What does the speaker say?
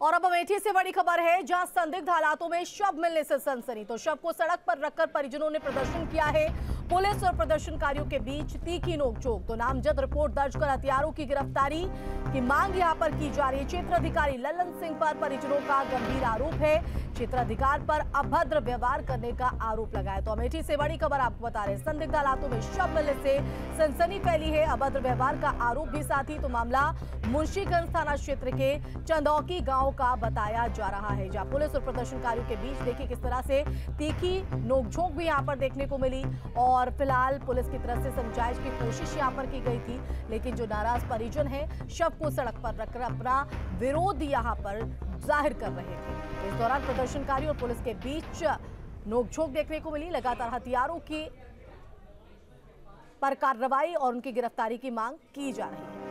और अब अमेठी से बड़ी खबर है, जहां संदिग्ध हालातों में शव मिलने से सनसनी। तो शव को सड़क पर रखकर परिजनों ने प्रदर्शन किया है। पुलिस और प्रदर्शनकारियों के बीच तीखी नोकझोंक। तो नामजद रिपोर्ट दर्ज कर हथियारों की गिरफ्तारी की मांग यहां पर की जा रही है। क्षेत्राधिकारी ललन सिंह पर परिजनों का गंभीर आरोप है। क्षेत्राधिकार पर अभद्र व्यवहार करने का आरोप लगाया। तो अमेठी से बड़ी खबर आपको बता रहे हैं, संदिग्ध हालातों में शव मिलने से सनसनी फैली है। अभद्र व्यवहार का आरोप भी साथ ही। तो मामला मुंशीगंज थाना क्षेत्र के चंदौकी गांव का बताया जा रहा है, जहां पुलिस और प्रदर्शनकारियों के बीच देखिए किस तरह से तीखी नोकझोंक भी यहां पर देखने को मिली। और फिलहाल पुलिस की तरफ से समझाइश की कोशिश यहां पर की गई थी, लेकिन जो नाराज परिजन हैं शव को सड़क पर रखकर अपना विरोध यहां पर जाहिर कर रहे थे। इस दौरान प्रदर्शनकारी और पुलिस के बीच नोकझोंक देखने को मिली। लगातार हथियारों की पर कार्रवाई और उनकी गिरफ्तारी की मांग की जा रही है।